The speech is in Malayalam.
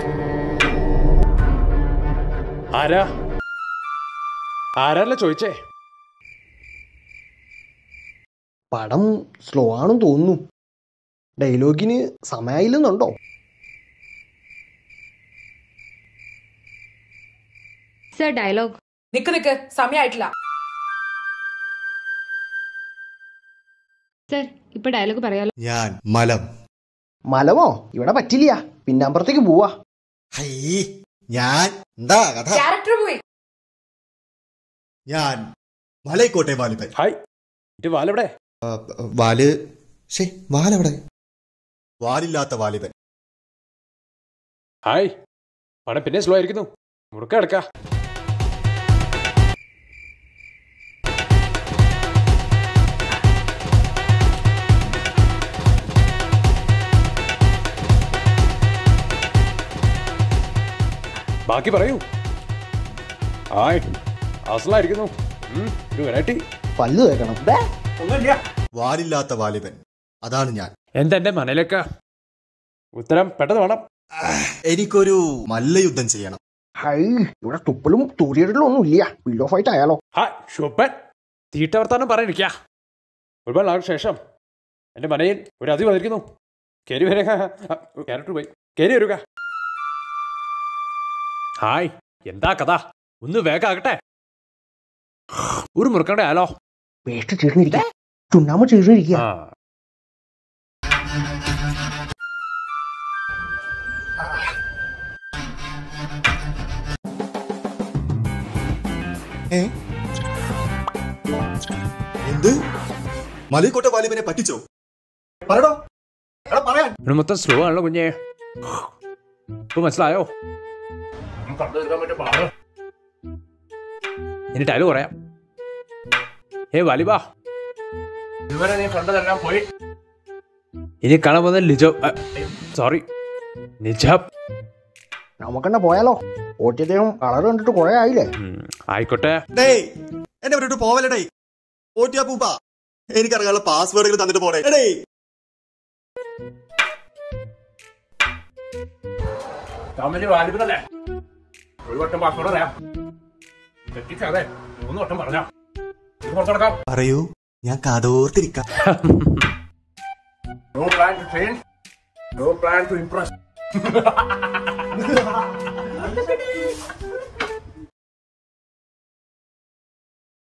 ആരാല്ല ചോദിച്ചേ? പടം സ്ലോ ആണെന്ന് തോന്നുന്നു. ഡയലോഗിന് സമയമില്ലെന്നുണ്ടോ? Sir dialogue. നിക്ക് സമയമായിട്ടില്ല. സർ ഇപ്പൊ ഡയലോഗ് പറയാലോ. ഞാൻ മലം. മലമോ? ഇവിടെ പറ്റില്ല, പിന്നാമ്പുറത്തേക്ക് പോവാ. ഞാൻ എന്താ കഥ? ക്യാരക്ടർ പോയി. ഞാൻ മലൈക്കോട്ടെ വാലിബൻ. ഹായ്, ഇത് വാലെവിടെ? വാലെവിടെ? വാലില്ലാത്ത വാലിബൻ. ഹായ്, പടം പിന്നെ സ്ലോ ആയിരിക്കുന്നു. മുറുക്ക എടുക്ക. ബാക്കി പറയൂ. ഹായ്, അസലായിരിക്കുന്നു. ഒരു വെറൈറ്റി. പല്ലു തേക്കണം. വാലില്ലാത്ത വാലിബൻ, അതാണ് ഞാൻ. എന്റെ മനയിലേക്ക് ഉത്തരം പെട്ടെന്ന് വേണം. എനിക്കൊരു മല്ലയുദ്ധം ചെയ്യണം. ഹൈ, ഇവിടെ തുപ്പലും തൂരിയിടലും ഒന്നും ഇല്ല. പില്ലോ ഫൈറ്റ് ആയാലോ? ഹായ് ഷൂപ്പൻ, തീറ്റ വർത്താനം പറയാനിരിക്ക. ഒരുപാട് നാൾക്ക് ശേഷം എന്റെ മനയിൽ ഒരു അതി വന്നിരിക്കുന്നു. കയറി വരിക. ക്യാരക്ടർ പോയി, കയറി വരിക. ഹായ്, എന്താ കഥ? ഒന്ന് വേഗാകട്ടെ. ഒരു മുറുക്കണ്ടേ ആലോ? വേസ്റ്റ് ചേർന്നിരിക്കുക, ചുണ്ണാമ്പ് ചേർന്നിരിക്കുക. എന്ത്? മലൈക്കോട്ടെ വാലിബനെ പറ്റിച്ചോ? പറയടോ, പറയാൻ. മൊത്തം സ്ലോ ആണല്ലോ കുഞ്ഞേ. ഇപ്പൊ മനസ്സിലായോ? ഇനി ഡയലോഗ് പറയാം. വാലിബ, ഇതുവരെ നീ കണ്ടതെല്ലാം പോയി. ഇനി കാണാൻ പോകുന്ന നിജാബ്. നമുക്കെന്നാ പോയാലോ? ഓട്ടിയദ്ദേഹം കളർ കണ്ടിട്ട് കുറെ ആയില്ലേ? ആയിക്കോട്ടെ. എന്നെ വിട്ടിട്ട് പോവല്ലേ ഓട്ടിയാ പൂപ്പ. എനിക്കറിയാനുള്ള പാസ്വേഡുകൾ തന്നിട്ട് പോടേ. വാലിബനല്ലേ? ഒരു വട്ടം പാസ്വേഡ് അറിയാം. തെറ്റിക്കാതെ 3 വട്ടം പറഞ്ഞാ പറയൂ, ഞാൻ കാതോർത്തിരിക്കാം. No plan to change, no plan to impress.